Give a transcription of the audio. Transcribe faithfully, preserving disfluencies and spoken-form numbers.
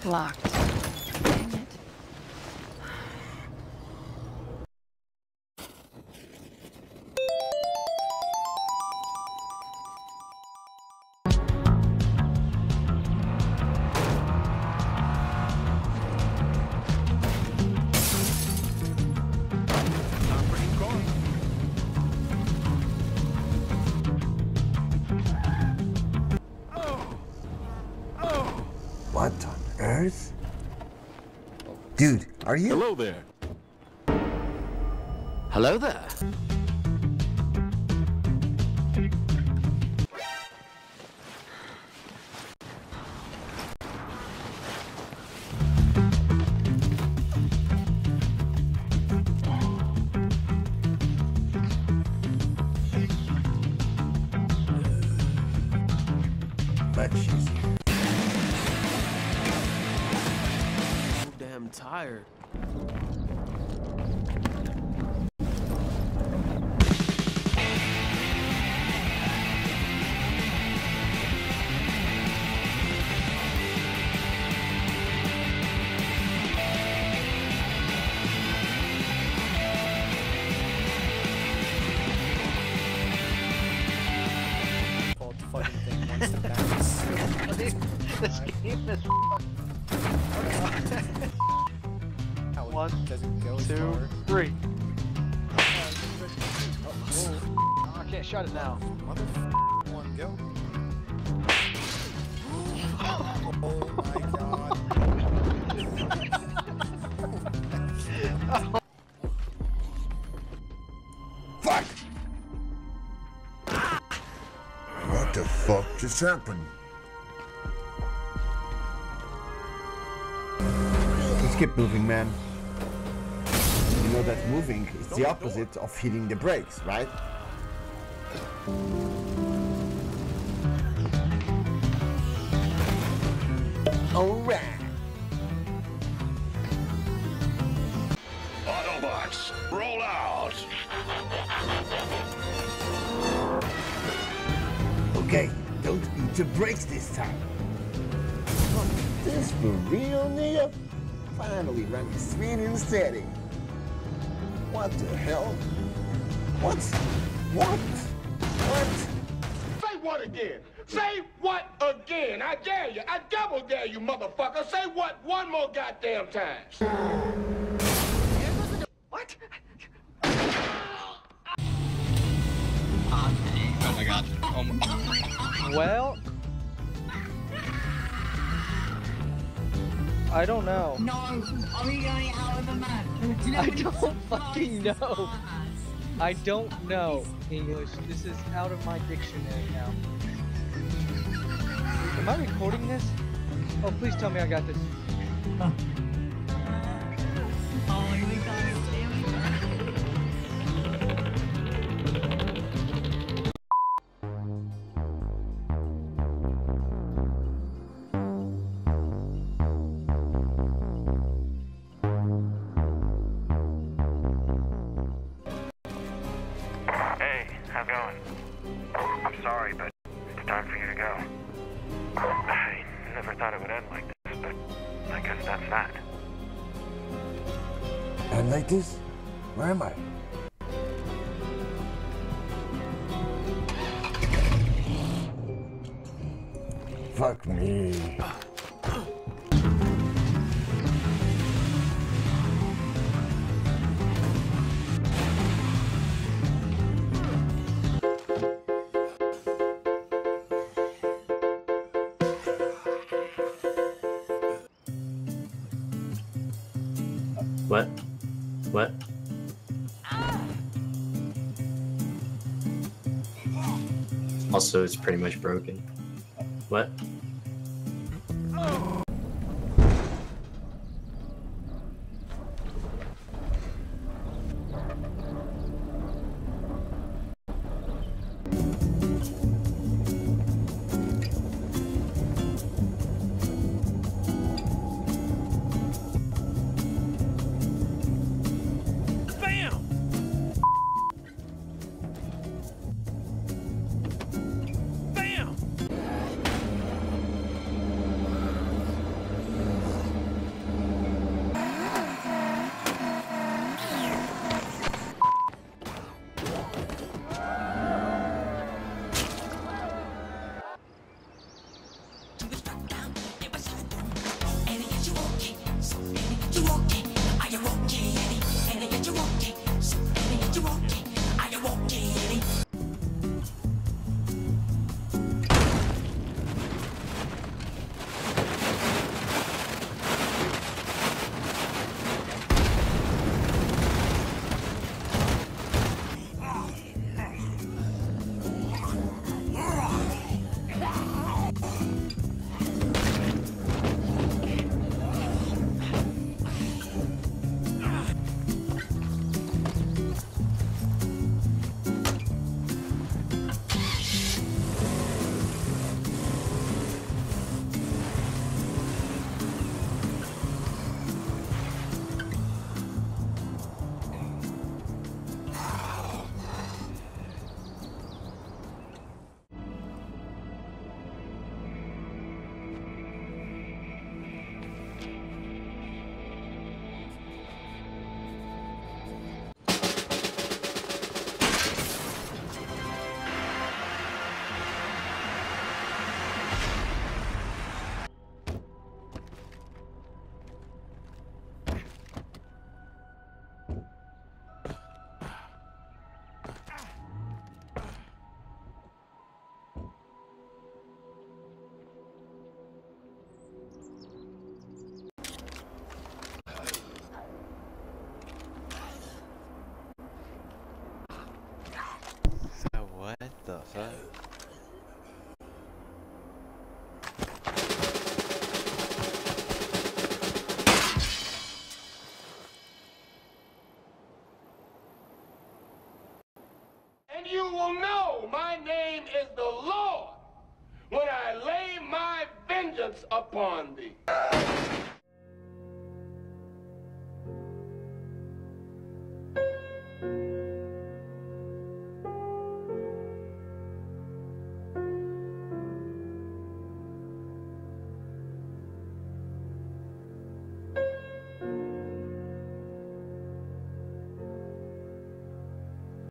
Locked. Dang it. What on earth? Dude, are you? Hello there. Hello there. Much easier. Damn tired. Fault fucking thing once the bounce. This game is One, doesn't go as two, far. three. Oh, oh, Oh, I can't shut it now. motherfucker. One, go. Oh my god. Fuck! What the fuck just happened? Just keep moving, man. You know that moving is the opposite of hitting the brakes, right? Alright. Autobots, roll out. Okay, don't beat your brakes this time. This for real, nigga? Finally running straight and steady. What the hell? What? What? What? Say what again? Say what again? I dare you. I double dare you, motherfucker. Say what one more goddamn time. What? Oh my god. Oh my. Well, I don't know. No, are we going out of the match? Do you know I what don't it's fucking like? know. I don't know English. This is out of my dictionary now. Am I recording this? Oh, please tell me I got this. Oh, here we go. Here we go. Hey, how's it going? I'm sorry, but it's time for you to go. I never thought it would end like this, but I guess that's that. And like this? Where am I? Fuck me. What? What? Also, it's pretty much broken. What? that? And you will know my name is the Lord when I lay my vengeance upon thee.